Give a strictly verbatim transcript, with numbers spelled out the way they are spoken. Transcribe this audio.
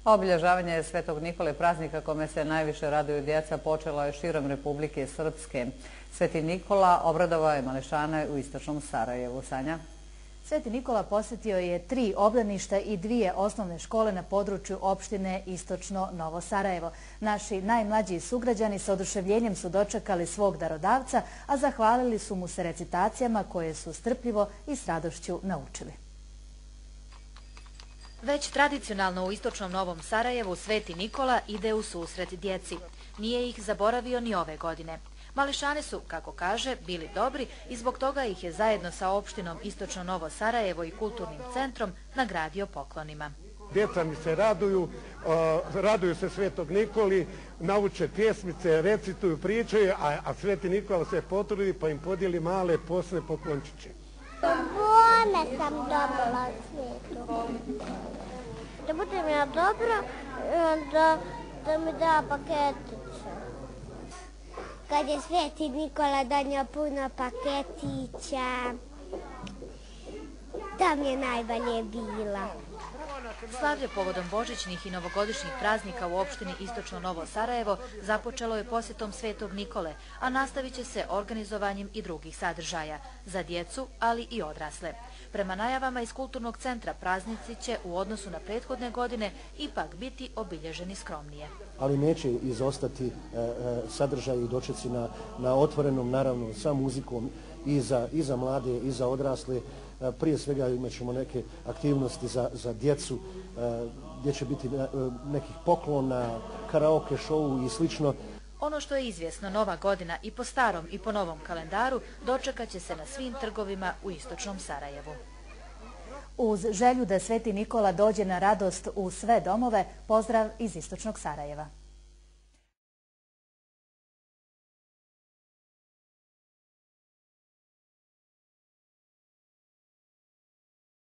Obilježavanje Svetog Nikole, praznika kome se najviše raduju djeca, počelo je širom Republike Srpske. Sveti Nikola obradovao je mališane u istočnom Sarajevu. Sanja? Sveti Nikola posjetio je tri obdaništa i dvije osnovne škole na području opštine Istočno Novo Sarajevo. Naši najmlađi sugrađani sa oduševljenjem su dočekali svog darodavca, a zahvalili su mu se recitacijama koje su strpljivo i s radošću naučili. Već tradicionalno u istočnom Novom Sarajevu Sveti Nikola ide u susret djeci. Nije ih zaboravio ni ove godine. Mališani su, kako kaže, bili dobri i zbog toga ih je zajedno sa opštinom Istočno Novo Sarajevo i kulturnim centrom nagradio poklonima. Djeca mi se raduju, raduju se Svetog Nikoli, nauče pjesmice, recituju, pričaju, a Sveti Nikola se potrudi pa im podijeli male posne poklončiće. Bome sam dobila svijetu. Da budem ja dobro, da, da mi da paketiće. Kad je Sveti Nikola donio puno paketića, to mi je najbolje bila. Slavlje povodom božićnih i novogodišnjih praznika u opštini Istočno Novo Sarajevo započelo je posjetom Svetog Nikole, a nastavit će se organizovanjem i drugih sadržaja za djecu, ali i odrasle. Prema najavama iz kulturnog centra, praznici će u odnosu na prethodne godine ipak biti obilježeni skromnije. Ali neće izostati sadržaj i dočeci na, na otvorenom, naravno, sa muzikom i za, i za mlade i za odrasle. Prije svega imat ćemo neke aktivnosti za, za djecu, gdje će biti nekih poklona, karaoke show i slično. Ono što je izvjesno, Nova godina i po starom i po novom kalendaru dočekat će se na svim trgovima u istočnom Sarajevu. Uz želju da Sveti Nikola dođe na radost u sve domove, pozdrav iz istočnog Sarajeva.